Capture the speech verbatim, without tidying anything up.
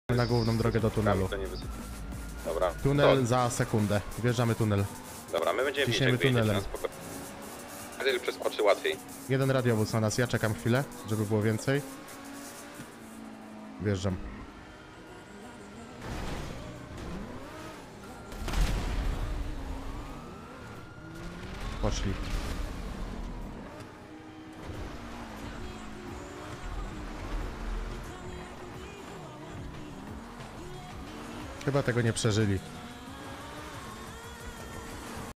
na główną drogę do tunelu. Dobra. Tunel To... za sekundę. Wjeżdżamy tunel. Dobra, my będziemy Ciśniemy tunelem. Wtedy przeskoczy łatwiej. Jeden radiowóz na nas. Ja czekam chwilę, żeby było więcej. Wjeżdżam. Poszli. Chyba tego nie przeżyli.